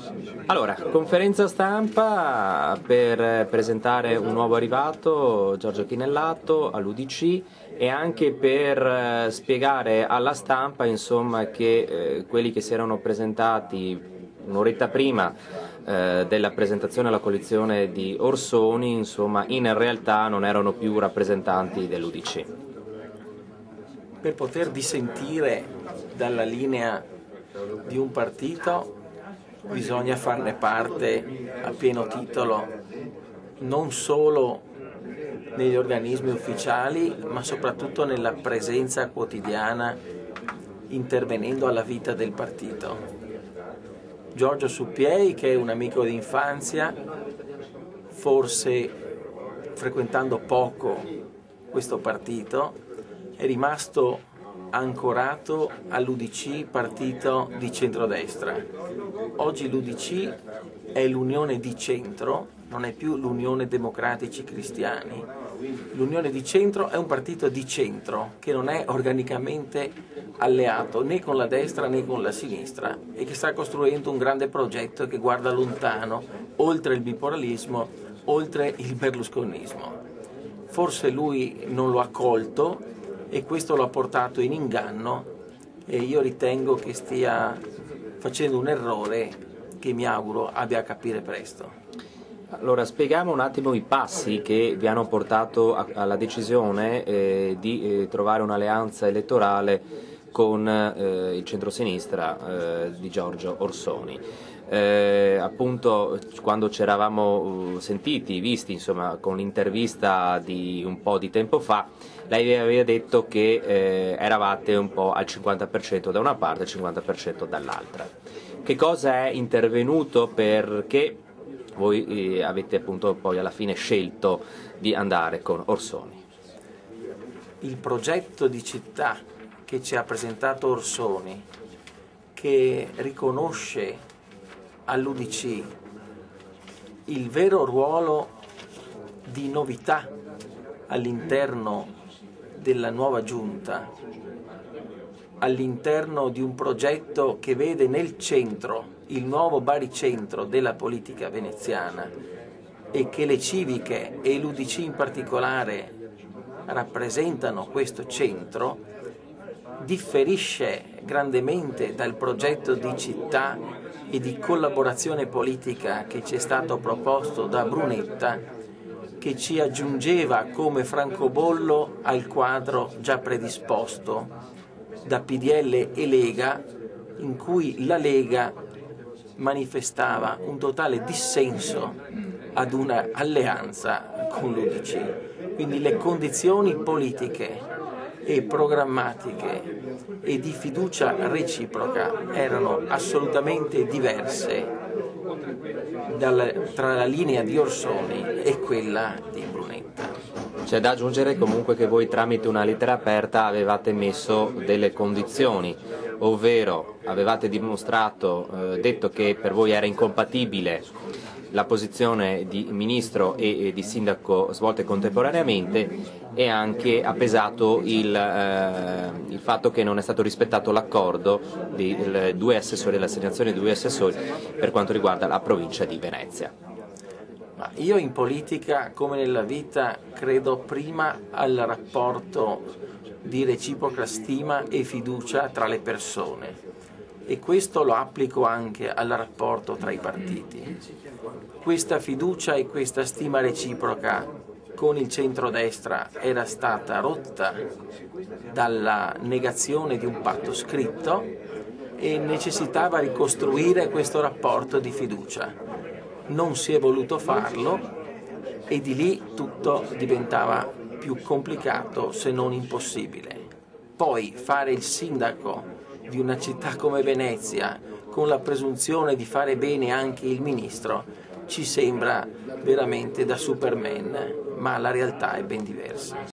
Allora, conferenza stampa per presentare un nuovo arrivato, Giorgio Chinellato, all'UDC, e anche per spiegare alla stampa, insomma, che quelli che si erano presentati un'oretta prima della presentazione alla coalizione di Orsoni, insomma, in realtà non erano più rappresentanti dell'UDC. Per poter dissentire dalla linea di un partito bisogna farne parte a pieno titolo, non solo negli organismi ufficiali, ma soprattutto nella presenza quotidiana, intervenendo alla vita del partito. Giorgio Suppiei, che è un amico di infanzia, forse frequentando poco questo partito, è rimasto ancorato all'UDC, partito di centrodestra. Oggi l'UDC è l'unione di centro, non è più l'Unione Democratici Cristiani. L'Unione di Centro è un partito di centro che non è organicamente alleato né con la destra né con la sinistra e che sta costruendo un grande progetto che guarda lontano, oltre il bipolarismo, oltre il berlusconismo. Forse lui non lo ha colto e questo lo ha portato in inganno e io ritengo che stia facendo un errore che mi auguro abbia a capire presto. Allora, spieghiamo un attimo i passi che vi hanno portato alla decisione di trovare un'alleanza elettorale con il centrosinistra di Giorgio Orsoni. Appunto, quando ci eravamo visti, insomma, con l'intervista di un po' di tempo fa, lei aveva detto che eravate un po' al 50% da una parte e al 50% dall'altra. Che cosa è intervenuto perché voi avete appunto poi alla fine scelto di andare con Orsoni? Il progetto di città che ci ha presentato Orsoni, che riconosce all'UDC il vero ruolo di novità all'interno della nuova giunta, all'interno di un progetto che vede nel centro il nuovo baricentro della politica veneziana e che le civiche e l'UDC in particolare rappresentano questo centro, differisce grandemente dal progetto di città e di collaborazione politica che ci è stato proposto da Brunetta, che ci aggiungeva come francobollo al quadro già predisposto da PDL e Lega, in cui la Lega manifestava un totale dissenso ad una alleanza con l'UDC. Quindi le condizioni politiche e programmatiche e di fiducia reciproca erano assolutamente diverse tra la linea di Orsoni e quella di Brunetta. C'è da aggiungere comunque che voi tramite una lettera aperta avevate messo delle condizioni, ovvero avevate detto che per voi era incompatibile la posizione di ministro e di sindaco svolte contemporaneamente, e anche ha pesato il fatto che non è stato rispettato l'accordo dei due assessori, dell'assegnazione di due assessori per quanto riguarda la provincia di Venezia. Io in politica, come nella vita, credo prima al rapporto di reciproca stima e fiducia tra le persone e questo lo applico anche al rapporto tra i partiti. Questa fiducia e questa stima reciproca con il centrodestra era stata rotta dalla negazione di un patto scritto e necessitava ricostruire questo rapporto di fiducia. Non si è voluto farlo e di lì tutto diventava più complicato se non impossibile. Poi fare il sindaco di una città come Venezia con la presunzione di fare bene anche il ministro ci sembra veramente da Superman, ma la realtà è ben diversa.